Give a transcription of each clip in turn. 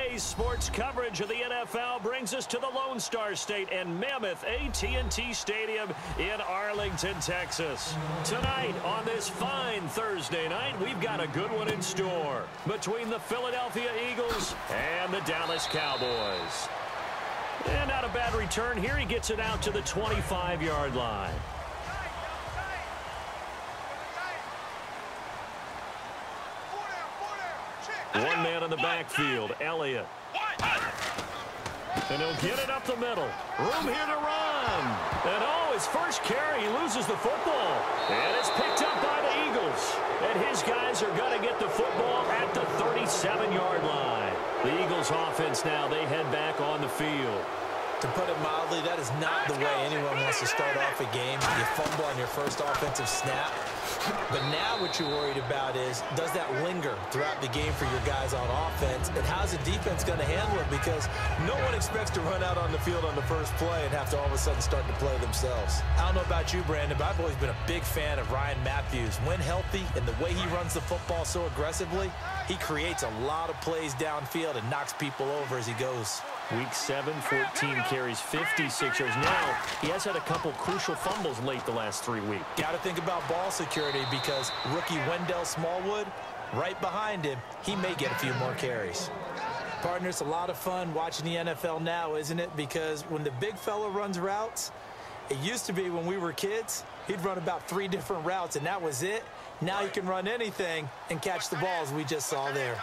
Today's sports coverage of the NFL brings us to the Lone Star State and Mammoth AT&T Stadium in Arlington, Texas. Tonight on this fine Thursday night, we've got a good one in store between the Philadelphia Eagles and the Dallas Cowboys. And not a bad return here. He gets it out to the 25-yard line. One man in the backfield, Elliott. And he'll get it up the middle. Room here to run. And his first carry, he loses the football. And it's picked up by the Eagles. And his guys are going to get the football at the 37-yard line. The Eagles offense now, they head back on the field. To put it mildly, that is not the way anyone wants to start off a game. You fumble on your first offensive snap. But now what you're worried about is, does that linger throughout the game for your guys on offense? And how's the defense going to handle it? Because no one expects to run out on the field on the first play and have to all of a sudden start to play themselves. I don't know about you, Brandon, but I've always been a big fan of Ryan Matthews. When healthy and the way he runs the football so aggressively, he creates a lot of plays downfield and knocks people over as he goes. Week 7, 14 carries, 56 yards. Now, he has had a couple crucial fumbles late the last 3 weeks. Got to think about ball security because rookie Wendell Smallwood, right behind him, he may get a few more carries. Partner, it's a lot of fun watching the NFL now, isn't it? Because when the big fella runs routes, it used to be when we were kids, he'd run about 3 different routes, and that was it. Now he can run anything and catch the balls we just saw there.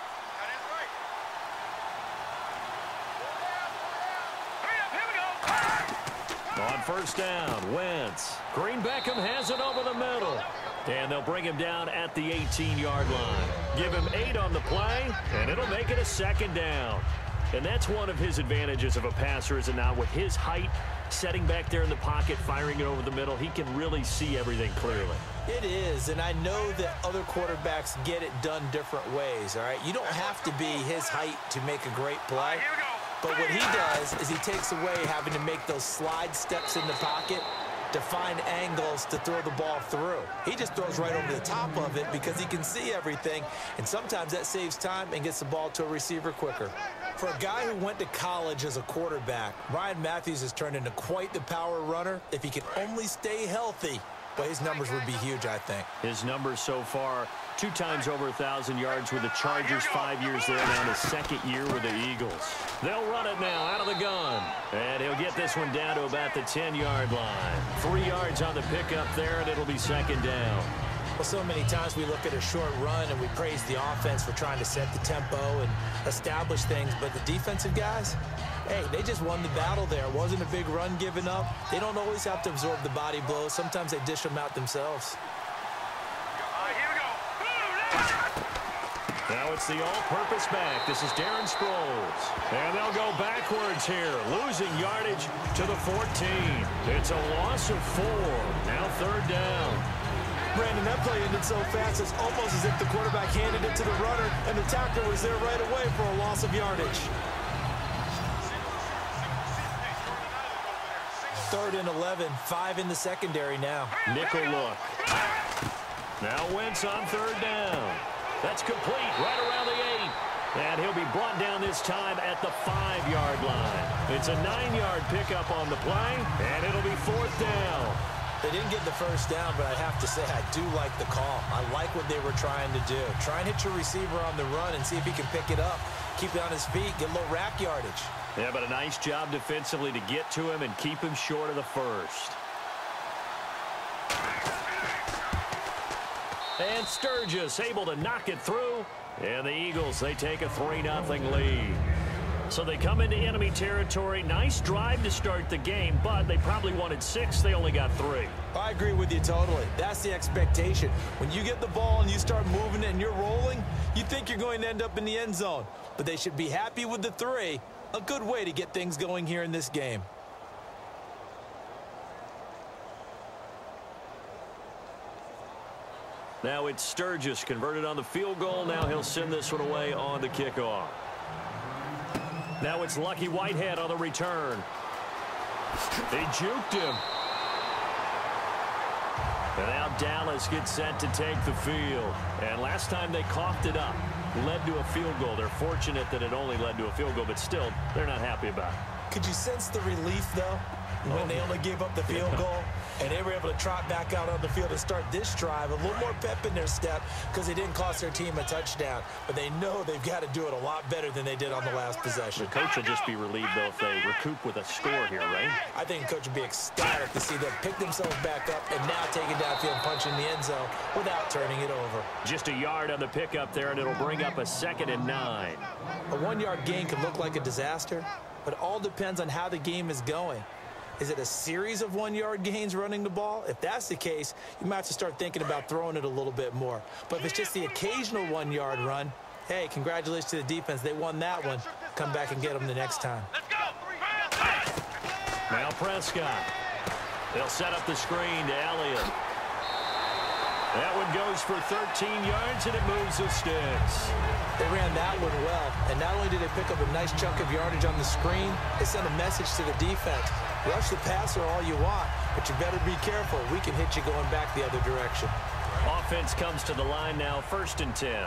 On first down, Wentz. Green Beckham has it over the middle. And they'll bring him down at the 18-yard line. Give him 8 on the play, and it'll make it a second down. And that's one of his advantages of a passer, is it not? With his height, setting back there in the pocket, firing it over the middle, he can really see everything clearly. It is, and I know that other quarterbacks get it done different ways, all right? You don't have to be his height to make a great play. But what he does is he takes away having to make those slide steps in the pocket to find angles to throw the ball through. He just throws right over the top of it because he can see everything, and sometimes that saves time and gets the ball to a receiver quicker. For a guy who went to college as a quarterback, Ryan Matthews has turned into quite the power runner. If he can only stay healthy, but his numbers would be huge, I think. His numbers so far, 2 times over 1,000 yards with the Chargers, 5 years there, now his second year with the Eagles. They'll run it now out of the gun. And he'll get this one down to about the 10-yard line. 3 yards on the pickup there, and it'll be second down. Well, so many times we look at a short run and we praise the offense for trying to set the tempo and establish things, but the defensive guys, hey, they just won the battle there. It wasn't a big run given up. They don't always have to absorb the body blows. Sometimes they dish them out themselves. Now it's the all-purpose back. This is Darren Sproles. And they'll go backwards here, losing yardage to the 14. It's a loss of 4. Now third down. Brandon, that play ended so fast, it's almost as if the quarterback handed it to the runner, and the tackler was there right away for a loss of yardage. 3rd and 11, 5 in the secondary now. Nickel look. Now Wentz on third down. That's complete right around the 8. And he'll be brought down this time at the 5-yard line. It's a 9-yard pickup on the play, and it'll be 4th down. They didn't get the first down, but I have to say I do like the call. I like what they were trying to do. Try and hit your receiver on the run and see if he can pick it up, keep it on his feet, get a little rack yardage. Yeah, but a nice job defensively to get to him and keep him short of the first. And Sturgis able to knock it through. And the Eagles, they take a 3-0 lead. So they come into enemy territory. Nice drive to start the game, but they probably wanted 6. They only got 3. I agree with you totally. That's the expectation. When you get the ball and you start moving it and you're rolling, you think you're going to end up in the end zone. But they should be happy with the 3. A good way to get things going here in this game. Now it's Sturgis converted on the field goal. Now he'll send this one away on the kickoff. Now it's Lucky Whitehead on the return. They juked him. And now Dallas gets set to take the field. And last time they coughed it up. led to a field goal. They're fortunate that it only led to a field goal, but still, they're not happy about it. Could you sense the relief, though, when they only gave up the field goal and they were able to trot back out on the field and start this drive? A little more pep in their step because they didn't cost their team a touchdown. But they know they've got to do it a lot better than they did on the last possession. The coach will just be relieved, though, if they recoup with a score here, right? I think the coach would be ecstatic to see them pick themselves back up and now take it downfield and punch in the end zone without turning it over. Just a yard on the pickup there, and it'll bring up a 2nd and 9. A 1-yard gain can look like a disaster, but it all depends on how the game is going. Is it a series of 1-yard gains running the ball? If that's the case, you might have to start thinking about throwing it a little bit more. But if it's just the occasional 1-yard run, hey, congratulations to the defense. They won that one. Come back and get them the next time. Let's go. Now Prescott. They'll set up the screen to Elliott. That one goes for 13 yards, and it moves the sticks. They ran that one well, and not only did they pick up a nice chunk of yardage on the screen, they sent a message to the defense. Rush the passer all you want, but you better be careful. We can hit you going back the other direction. Offense comes to the line now, 1st and 10.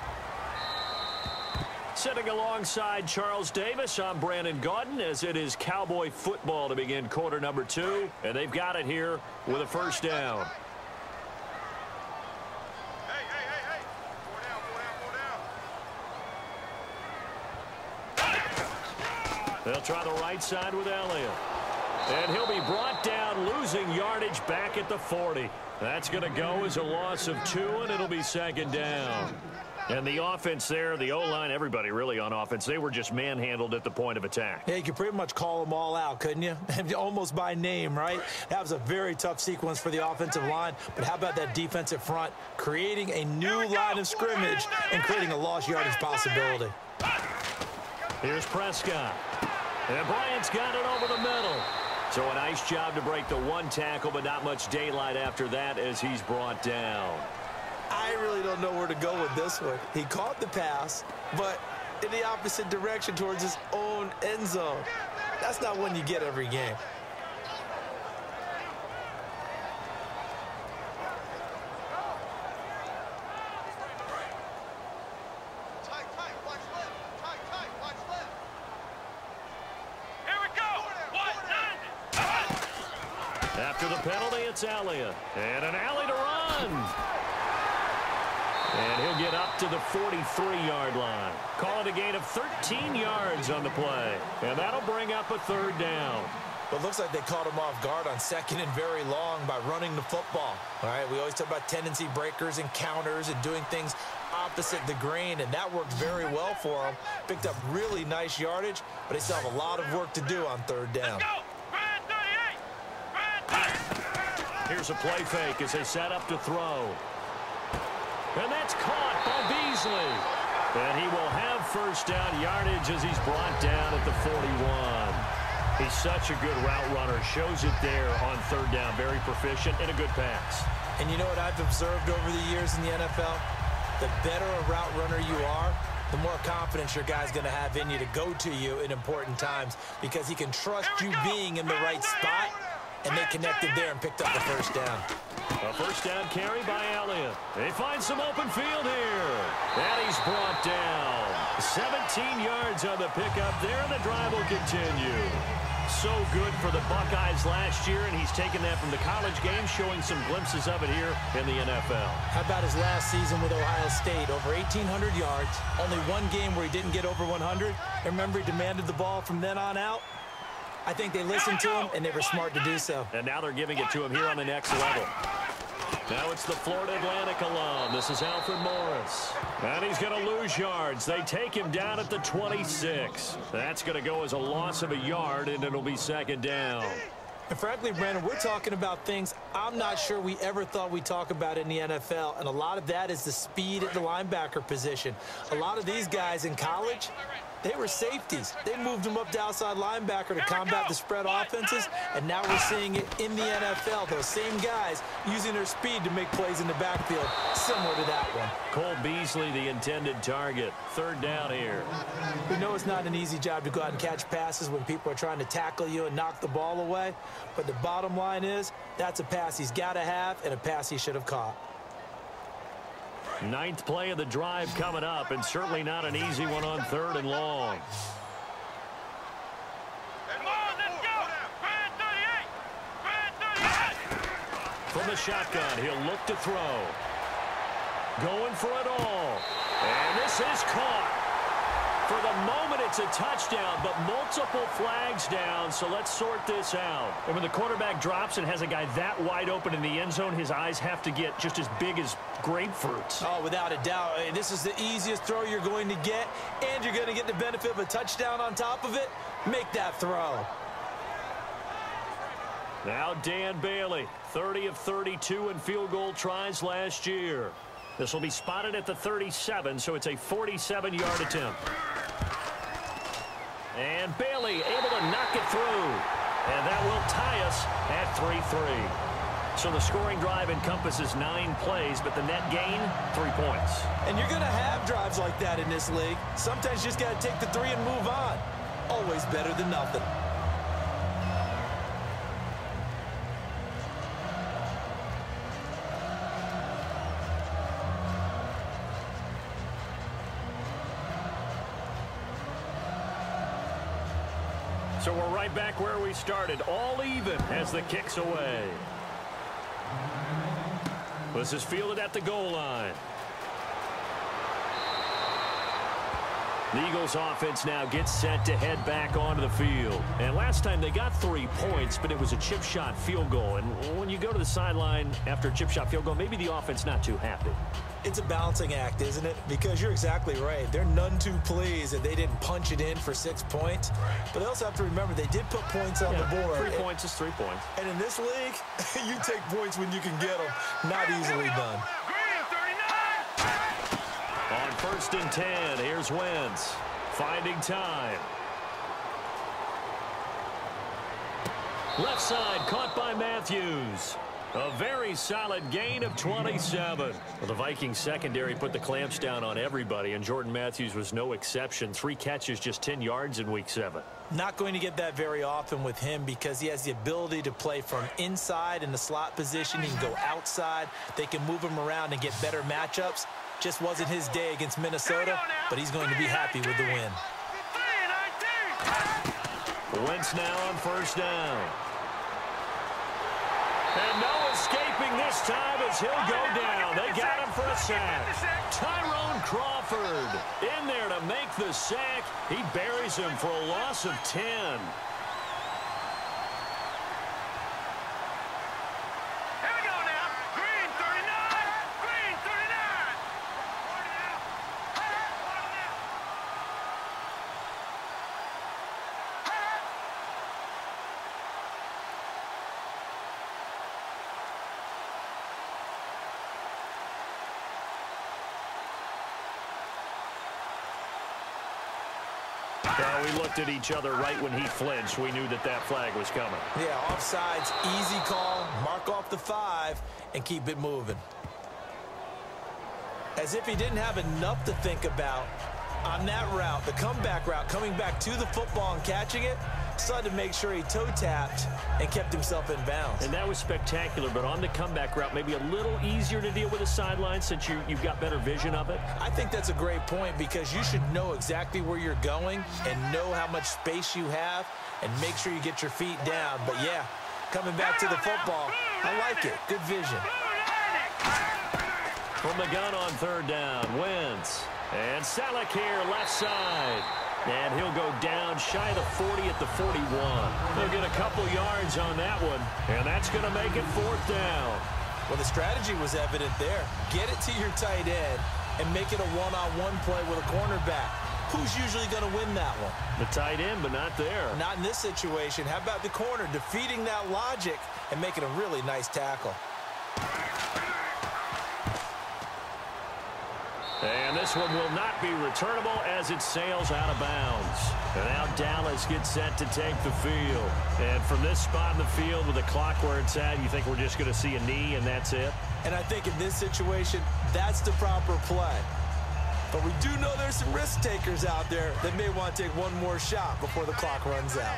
Sitting alongside Charles Davis, I'm Brandon Gaudin, as it is Cowboy football to begin quarter number 2, and they've got it here with a 1st down. They'll try the right side with Elliott. And he'll be brought down, losing yardage back at the 40. That's going to go as a loss of 2, and it'll be 2nd down. And the offense there, the O-line, everybody really on offense, they were just manhandled at the point of attack. Yeah, you could pretty much call them all out, couldn't you? Almost by name, right? That was a very tough sequence for the offensive line. But how about that defensive front creating a new line of scrimmage and creating a lost yardage possibility? Here's Prescott. And Bryant's got it over the middle. So a nice job to break the 1 tackle, but not much daylight after that as he's brought down. I really don't know where to go with this one. He caught the pass, but in the opposite direction towards his own end zone. That's not one you get every game. After the penalty, it's Elliott. And an alley to run. And he'll get up to the 43-yard line. Call it a gain of 13 yards on the play. And that'll bring up a 3rd down. But it looks like they caught him off guard on 2nd and very long by running the football. All right, we always talk about tendency breakers and counters and doing things opposite the grain, and that worked very well for him. Picked up really nice yardage, but they still have a lot of work to do on 3rd down. Here's a play fake as they set up to throw. And that's caught by Beasley. And he will have 1st down yardage as he's brought down at the 41. He's such a good route runner. Shows it there on 3rd down. Very proficient and a good pass. And you know what I've observed over the years in the NFL? The better a route runner you are, the more confidence your guy's going to have in you to go to you in important times because he can trust you being in the right spot. And they connected there and picked up the 1st down. A 1st down carry by Elliott. They find some open field here. And he's brought down. 17 yards on the pickup there, and the drive will continue. So good for the Buckeyes last year, and he's taken that from the college game, showing some glimpses of it here in the NFL. How about his last season with Ohio State? Over 1,800 yards. Only one game where he didn't get over 100. And remember, he demanded the ball from then on out. I think they listened to him, and they were smart to do so. And now they're giving it to him here on the next level. Now it's the Florida Atlantic alum. This is Alfred Morris. And he's going to lose yards. They take him down at the 26. That's going to go as a loss of a yard, and it'll be 2nd down. And frankly, Brandon, we're talking about things I'm not sure we ever thought we'd talk about in the NFL, and a lot of that is the speed at the linebacker position. A lot of these guys in college, they were safeties. They moved them up to outside linebacker to combat the spread offenses, and now we're seeing it in the NFL. Those same guys using their speed to make plays in the backfield, similar to that one. Cole Beasley, the intended target. 3rd down here. We know it's not an easy job to go out and catch passes when people are trying to tackle you and knock the ball away, but the bottom line is that's a pass he's got to have and a pass he should have caught. Ninth play of the drive coming up, and certainly not an easy one on 3rd and long. Come on, let's go. Grand 38. Grand 38. From the shotgun, he'll look to throw. Going for it all. And this is caught. For the moment, it's a touchdown, but multiple flags down, so let's sort this out. And when the quarterback drops and has a guy that wide open in the end zone, his eyes have to get just as big as grapefruits. Oh, without a doubt. This is the easiest throw you're going to get, and you're going to get the benefit of a touchdown on top of it. Make that throw. Now Dan Bailey, 30 of 32 in field goal tries last year. This will be spotted at the 37, so it's a 47-yard attempt. And Bailey able to knock it through. And that will tie us at 3-3. So the scoring drive encompasses 9 plays, but the net gain, 3 points. And you're going to have drives like that in this league. Sometimes you just got to take the 3 and move on. Always better than nothing. So we're right back where we started, all even as the kick's away. This is fielded at the goal line. The Eagles offense now gets set to head back onto the field. And last time they got 3 points, but it was a chip shot field goal. And when you go to the sideline after a chip shot field goal, maybe the offense not too happy. It's a balancing act, isn't it? Because you're exactly right. They're none too pleased that they didn't punch it in for 6 points. But they also have to remember they did put points on the board. 3 points is 3 points. And in this league, you take points when you can get them. Not easily done. On 1st and 10, here's Wentz. Finding time. Left side caught by Matthews. A very solid gain of 27. Well, the Vikings secondary put the clamps down on everybody, and Jordan Matthews was no exception. 3 catches, just 10 yards in Week 7. Not going to get that very often with him because he has the ability to play from inside in the slot position. He can go outside. They can move him around and get better matchups. Just wasn't his day against Minnesota, but he's going to be happy with the win. Wentz now on 1st down. And no escaping this time as he'll go down. They got him for a sack. Tyrone Crawford in there to make the sack. He buries him for a loss of 10. Well, we looked at each other right when he flinched. We knew that that flag was coming. Yeah, offsides, easy call. Mark off the 5 and keep it moving. As if he didn't have enough to think about on that route, the comeback route, coming back to the football and catching it, decided to make sure he toe-tapped and kept himself in bounds. And that was spectacular, but on the comeback route, maybe a little easier to deal with the sideline since you've got better vision of it. I think that's a great point because you should know exactly where you're going and know how much space you have and make sure you get your feet down. But, yeah, coming back to the football, I like it. Good vision. From the gun on 3rd down, Wentz. And Salek here, left side. And he'll go down shy of the 40 at the 41. He'll get a couple yards on that one, and that's going to make it 4th down. Well, the strategy was evident there. Get it to your tight end and make it a one-on-one play with a cornerback. Who's usually going to win that one? The tight end, but not there. Not in this situation. How about the corner defeating that logic and making a really nice tackle? And this one will not be returnable as it sails out of bounds. And now Dallas gets set to take the field. And from this spot in the field with the clock where it's at, you think we're just going to see a knee and that's it? And I think in this situation, that's the proper play. But we do know there's some risk takers out there that may want to take one more shot before the clock runs out.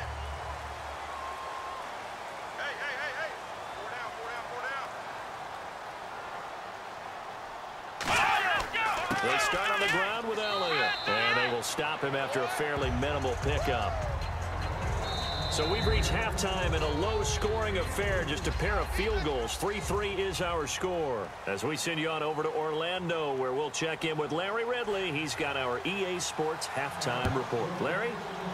They start on the ground with Elliott, and they will stop him after a fairly minimal pickup. So we've reached halftime in a low-scoring affair, just a pair of field goals. 3-3 is our score. As we send you on over to Orlando, where we'll check in with Larry Ridley. He's got our EA Sports halftime report. Larry?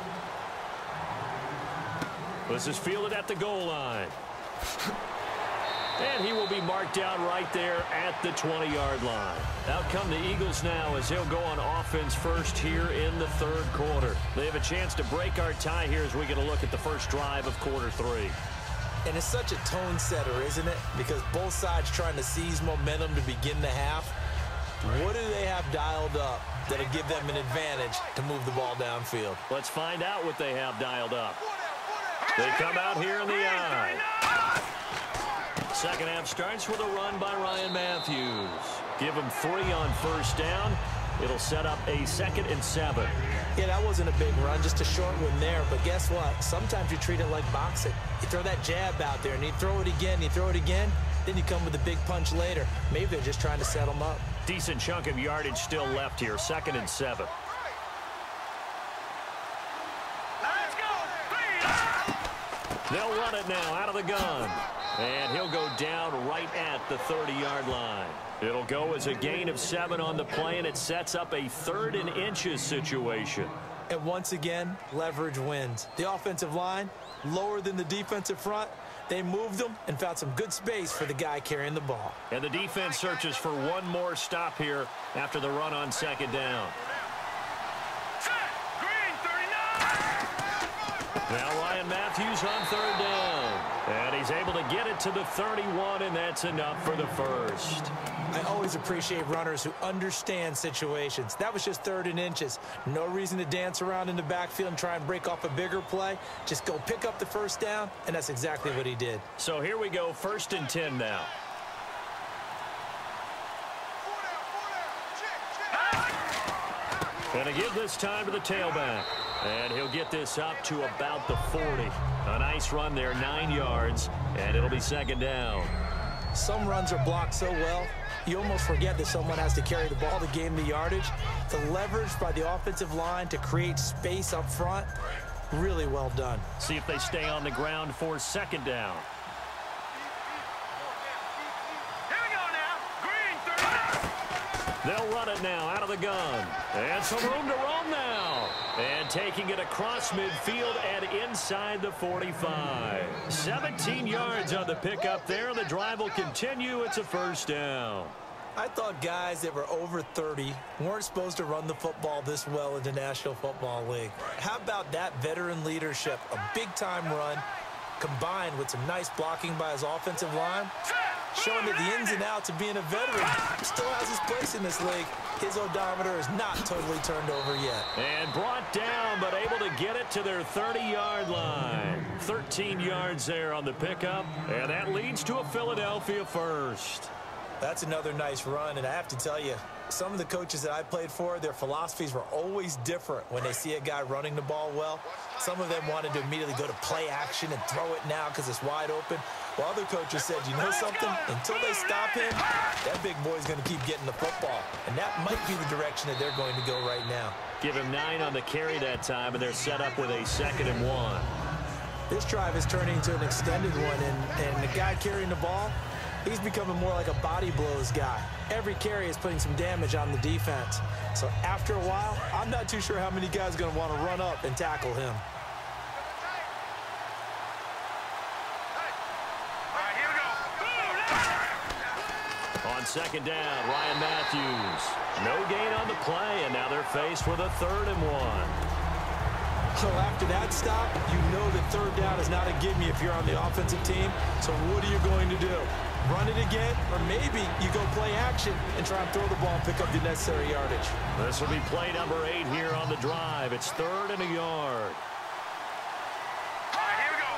This is fielded at the goal line. And he will be marked down right there at the 20-yard line. Out come the Eagles now as they'll go on offense first here in the third quarter. They have a chance to break our tie here as we get a look at the first drive of quarter three. And it's such a tone setter, isn't it? Because both sides trying to seize momentum to begin the half. What do they have dialed up that'll give them an advantage to move the ball downfield? Let's find out what they have dialed up. They come out here in the eye. Second half starts with a run by Ryan Matthews. Give him 3 on first down. It'll set up a 2nd and 7. Yeah, that wasn't a big run, just a short one there. But guess what? Sometimes you treat it like boxing. You throw that jab out there, and you throw it again, then you come with a big punch later. Maybe they're just trying to set them up. Decent chunk of yardage still left here. 2nd and 7. Let's go. They'll run it now out of the gun. And he'll go down right at the 30-yard line. It'll go as a gain of 7 on the play, and it sets up a 3rd and inches situation. And once again, leverage wins. The offensive line, lower than the defensive front. They moved them and found some good space for the guy carrying the ball. And the defense searches for one more stop here after the run on 2nd down. Set. Green 39. Now Ryan Matthews on 3rd down. And he's able to get it to the 31, and that's enough for the first. I always appreciate runners who understand situations. That was just 3rd and inches. No reason to dance around in the backfield and try and break off a bigger play. Just go pick up the first down, and that's exactly what he did. So here we go, 1st and 10 now. Gonna give this time to the tailback. And he'll get this up to about the 40. A nice run there, 9 yards, and it'll be 2nd down. Some runs are blocked so well, you almost forget that someone has to carry the ball to gain the yardage. The leverage by the offensive line to create space up front, really well done. See if they stay on the ground for 2nd down. Here we go now. Green 39. They'll run it now out of the gun. And some room to roam now. And taking it across midfield and inside the 45. 17 yards on the pickup there. The drive will continue. It's a 1st down. I thought guys that were over 30 weren't supposed to run the football this well in the National Football League. How about that veteran leadership? A big-time run combined with some nice blocking by his offensive line, showing that the ins and outs of being a veteran still has his place in this league. His odometer is not totally turned over yet. And brought down, but able to get it to their 30-yard line. 13 yards there on the pickup, and that leads to a Philadelphia first. That's another nice run, and I have to tell you, some of the coaches that I played for, their philosophies were always different when they see a guy running the ball well. Some of them wanted to immediately go to play action and throw it now because it's wide open. While other coaches said, you know something? Until they stop him, that big boy's going to keep getting the football. And that might be the direction that they're going to go right now. Give him 9 on the carry that time, and they're set up with a 2nd and 1. This drive is turning into an extended one, and the guy carrying the ball, he's becoming more like a body blows guy. Every carry is putting some damage on the defense. So after a while, I'm not too sure how many guys are going to want to run up and tackle him. On 2nd down, Ryan Matthews. No gain on the play, and now they're faced with a 3rd and 1. So after that stop, you know that 3rd down is not a gimme if you're on the offensive team. So what are you going to do? Run it again, or maybe you go play action and try and throw the ball and pick up the necessary yardage. This will be play number 8 here on the drive. It's 3rd and a yard. Here we go.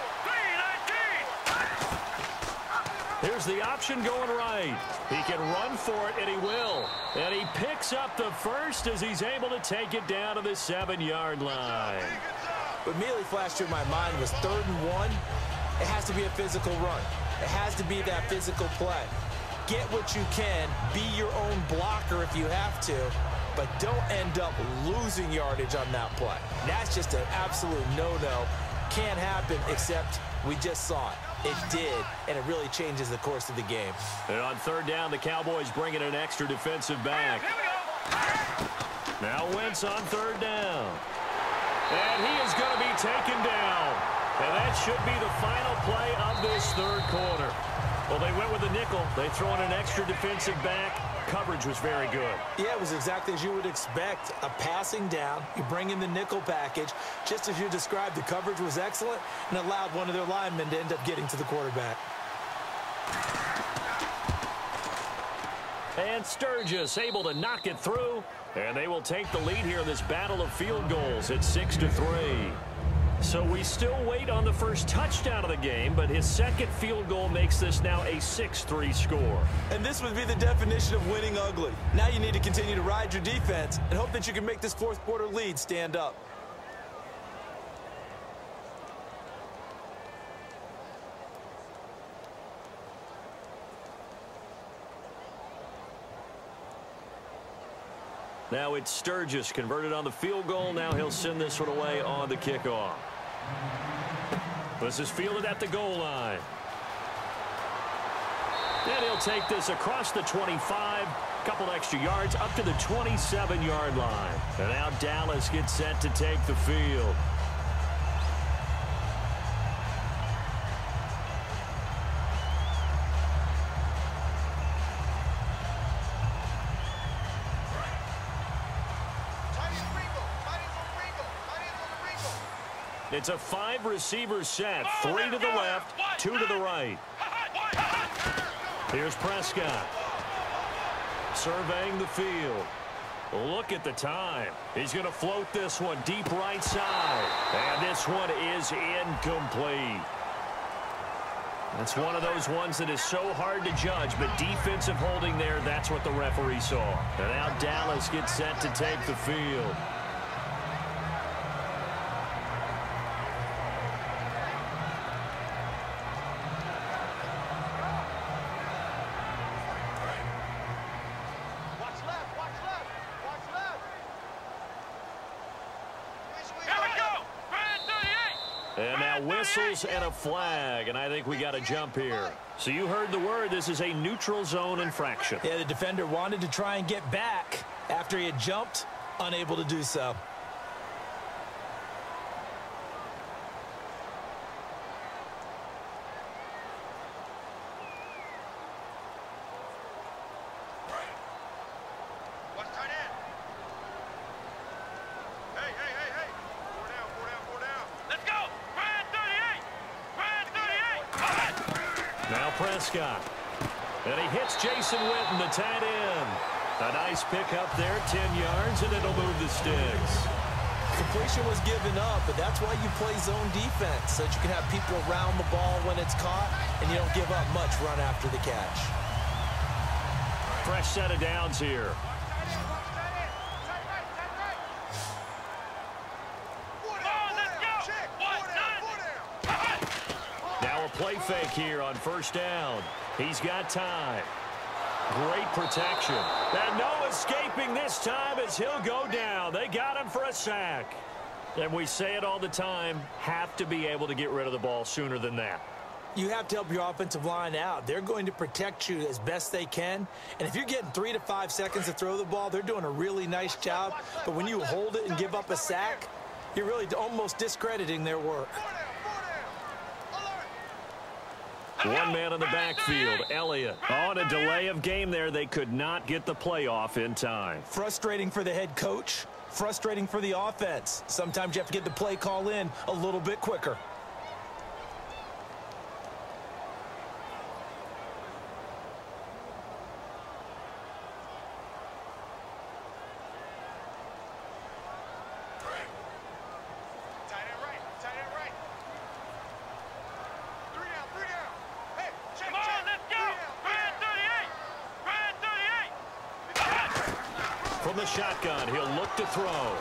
3-19. Here's the option going right. He can run for it, and he will. And he picks up the first as he's able to take it down to the 7-yard line. What immediately flashed through my mind was 3rd and 1. It has to be a physical run. It has to be that physical play. get what you can, be your own blocker if you have to, but don't end up losing yardage on that play. That's just an absolute no-no. Can't happen, except we just saw it. It did, and it really changes the course of the game. And on third down, the Cowboys bring in an extra defensive back. Now Wentz on third down. And he is going to be taken down. And that should be the final play of this third quarter. Well, they went with a nickel. They throw in an extra defensive back. Coverage was very good. Yeah, it was exactly as you would expect. A passing down. You bring in the nickel package. Just as you described, the coverage was excellent and allowed one of their linemen to end up getting to the quarterback. And Sturgis able to knock it through. And they will take the lead here in this battle of field goals at 6-3. So we still wait on the first touchdown of the game, but his second field goal makes this now a 6-3 score. And this would be the definition of winning ugly. Now you need to continue to ride your defense and hope that you can make this fourth quarter lead stand up. Now it's Sturgis converted on the field goal. Now he'll send this one away on the kickoff. This is fielded at the goal line. And he'll take this across the 25, couple extra yards up to the 27-yard line. And now Dallas gets set to take the field. It's a 5-receiver set, 3 to the left, 2 to the right. Here's Prescott. Surveying the field. Look at the time. He's going to float this one deep right side. And this one is incomplete. That's one of those ones that is so hard to judge, but defensive holding there, that's what the referee saw. And now Dallas gets set to take the field. Whistles and a flag, and I think we got a jump here. So you heard the word. This is a neutral zone infraction. Yeah, the defender wanted to try and get back after he had jumped, unable to do so. Prescott. And he hits Jason Witten, the tight end. A nice pickup there, 10 yards, and it'll move the sticks. Completion was given up, but that's why you play zone defense, so that you can have people around the ball when it's caught, and you don't give up much run after the catch. Fresh set of downs here. Play fake here on first down. He's got time. Great protection. And no escaping this time as he'll go down. They got him for a sack. And we say it all the time, have to be able to get rid of the ball sooner than that. You have to help your offensive line out. They're going to protect you as best they can. And if you're getting 3 to 5 seconds to throw the ball, they're doing a really nice job. But when you hold it and give up a sack, you're really almost discrediting their work. One man in the backfield, Elliott. On a delay of game there, they could not get the playoff in time. Frustrating for the head coach, frustrating for the offense. Sometimes you have to get the play call in a little bit quicker. From the shotgun, he'll look to throw.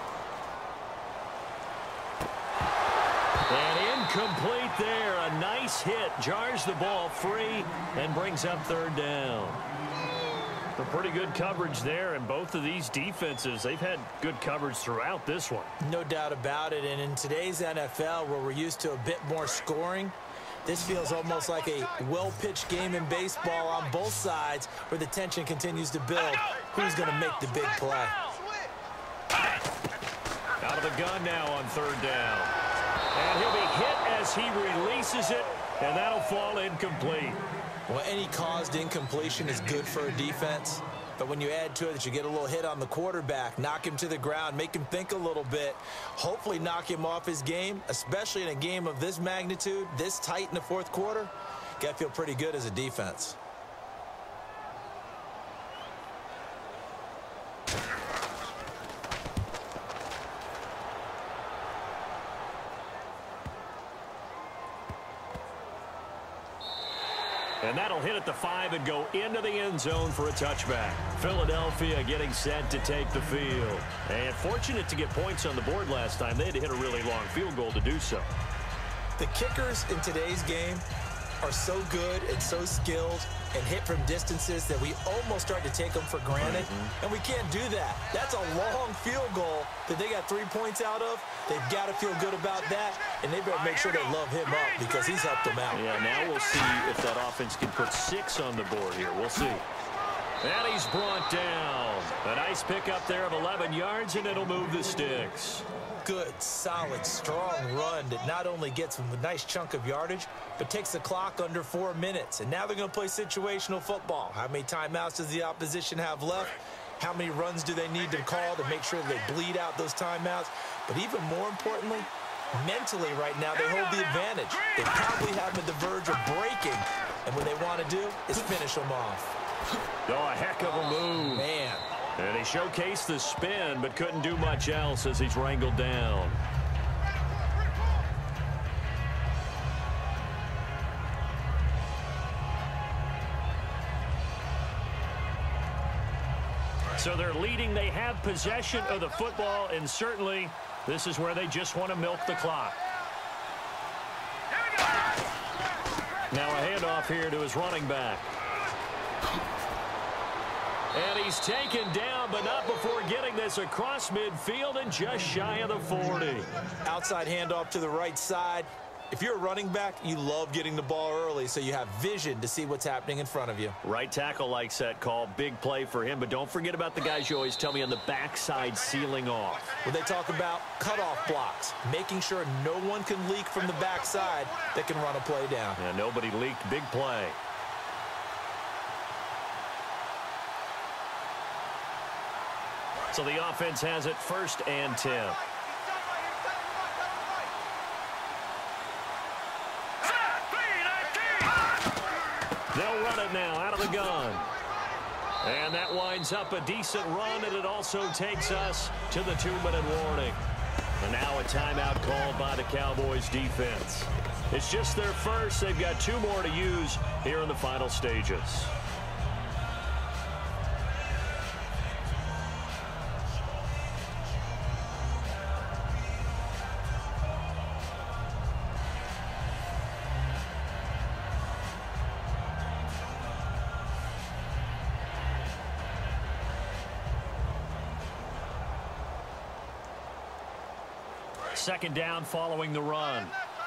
And incomplete there. A nice base hit jars the ball free and brings up third down. A pretty good coverage there, and both of these defenses, they've had good coverage throughout this one. No doubt about it, and in today's NFL, where we're used to a bit more scoring, this feels almost like a well-pitched game in baseball on both sides where the tension continues to build. Who's going to make the big play? Out of the gun now on third down. And he'll be hit as he releases it, and that'll fall incomplete. Well, any caused incompletion is good for a defense, but when you add to it that you get a little hit on the quarterback, knock him to the ground, make him think a little bit, hopefully knock him off his game, especially in a game of this magnitude, this tight in the fourth quarter, got to feel pretty good as a defense. And that'll hit at the 5 and go into the end zone for a touchback. Philadelphia getting set to take the field. And fortunate to get points on the board last time. They had to hit a really long field goal to do so. The kickers in today's game are so good and so skilled and hit from distances that we almost start to take them for granted. And we can't do that. That's a long field goal that they got 3 points out of. They've got to feel good about that, and they better make sure they love him up because he's helped them out. Yeah, now we'll see if that offense can put 6 on the board here. We'll see. And he's brought down. A nice pickup there of 11 yards, and it'll move the sticks. Good, solid, strong run that not only gets them a nice chunk of yardage, but takes the clock under 4 minutes. And now they're going to play situational football. How many timeouts does the opposition have left? How many runs do they need to call to make sure they bleed out those timeouts? But even more importantly, mentally right now, they hold the advantage. They probably have them at the verge of breaking. And what they want to do is finish them off. Oh, a heck of a move. Man. And he showcased the spin, but couldn't do much else as he's wrangled down. So they're leading. They have possession of the football, and certainly this is where they just want to milk the clock. Now a handoff here to his running back. And he's taken down, but not before getting this across midfield and just shy of the 40. Outside handoff to the right side. If you're a running back, you love getting the ball early so you have vision to see what's happening in front of you. Right tackle likes that call. Big play for him, but don't forget about the guys you always tell me on the backside sealing off. When they talk about cutoff blocks, making sure no one can leak from the backside that can run a play down. Yeah, nobody leaked. Big play. So the offense has it 1st and 10. They'll run it now out of the gun. And that winds up a decent run, and it also takes us to the 2-minute warning. And now a timeout called by the Cowboys defense. It's just their first. They've got 2 more to use here in the final stages. Second down following the run.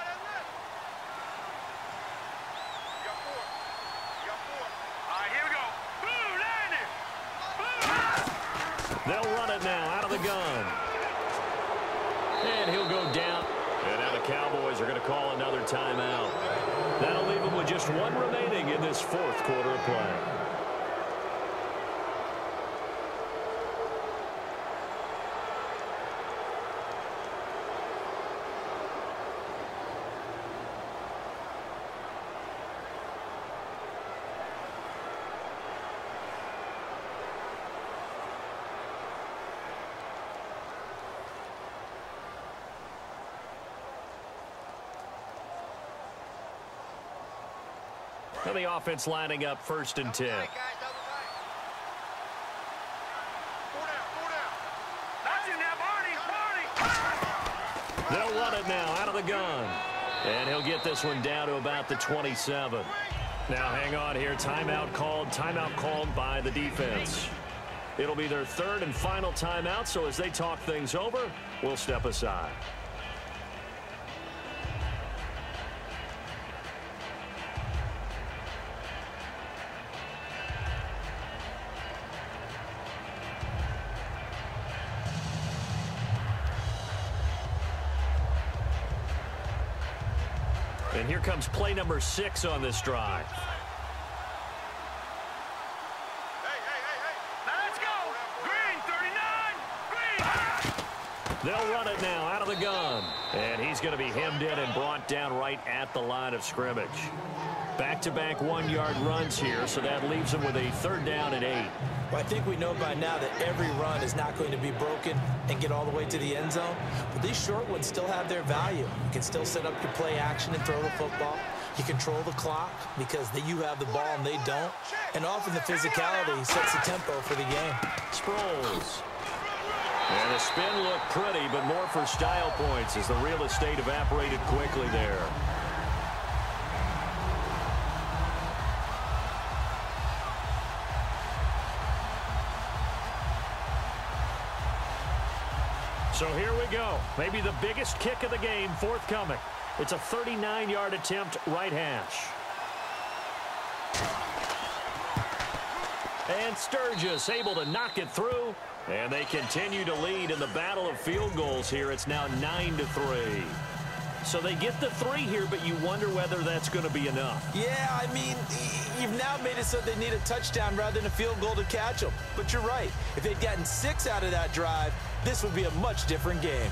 They'll run it now out of the gun. And he'll go down. And now the Cowboys are going to call another timeout. That'll leave them with just 1 remaining in this 4th quarter of play. Now the offense lining up 1st and 10. They'll run it now out of the gun. And he'll get this one down to about the 27. Now hang on here. Timeout called by the defense. It'll be their third and final timeout, so as they talk things over, we'll step aside. And here comes play number 6 on this drive. Let's go. Green, 39. Green. They'll run it now out of the gun. And he's going to be hemmed in and brought down right at the line of scrimmage. Back-to-back 1-yard runs here, so that leaves him with a 3rd down and 8. Well, I think we know by now that every run is not going to be broken and get all the way to the end zone. But these short ones still have their value. You can still set up your play action and throw the football. You control the clock because you have the ball and they don't. And often the physicality sets the tempo for the game. Sproles. And the spin looked pretty, but more for style points as the real estate evaporated quickly there. So here we go. Maybe the biggest kick of the game forthcoming. It's a 39-yard attempt right hash. And Sturgis able to knock it through. And they continue to lead in the battle of field goals here. It's now 9-3. So they get the 3 here, but you wonder whether that's going to be enough. Yeah, I mean, you've now made it so they need a touchdown rather than a field goal to catch them. But you're right. If they'd gotten 6 out of that drive, this would be a much different game.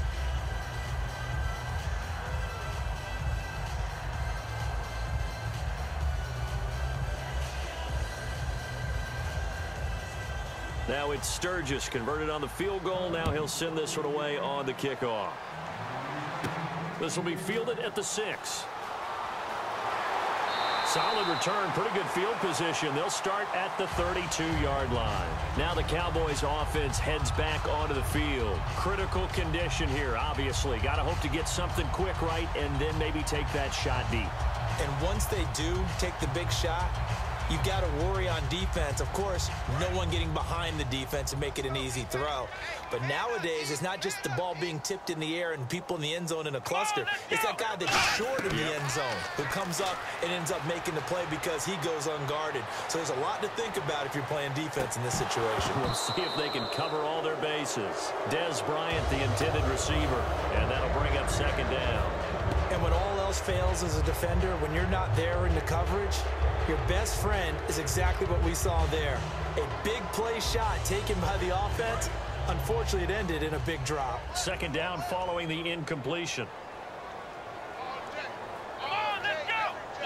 Now it's Sturgis converted on the field goal. Now he'll send this one away on the kickoff. This will be fielded at the 6. Solid return, pretty good field position. They'll start at the 32-yard line. Now the Cowboys offense heads back onto the field. Critical condition here, obviously. Got to hope to get something quick right and then maybe take that shot deep. And once they do take the big shot, you've got to worry on defense. Of course, no one getting behind the defense and make it an easy throw. But nowadays, it's not just the ball being tipped in the air and people in the end zone in a cluster. It's that guy that's short in the end zone who comes up and ends up making the play because he goes unguarded. So there's a lot to think about if you're playing defense in this situation. We'll see if they can cover all their bases. Dez Bryant, the intended receiver, and that'll bring up 2nd down. And when all else fails as a defender, when you're not there in the coverage, your best friend is exactly what we saw there. A big play shot taken by the offense. Unfortunately, it ended in a big drop. 2nd down following the incompletion. Come on, let's go.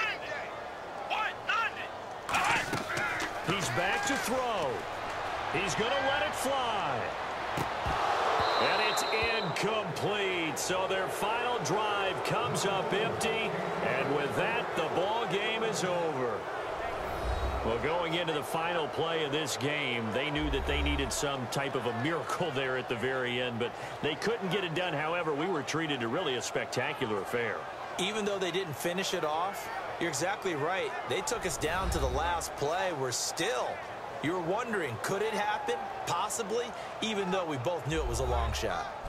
190. He's back to throw. He's going to let it fly. And it's incomplete. So their final drive comes up empty. And with that, the ball game is over. Well, going into the final play of this game, they knew that they needed some type of a miracle there at the very end, but they couldn't get it done. However, we were treated to really a spectacular affair. Even though they didn't finish it off, you're exactly right. They took us down to the last play. You're wondering, could it happen? Possibly, even though we both knew it was a long shot.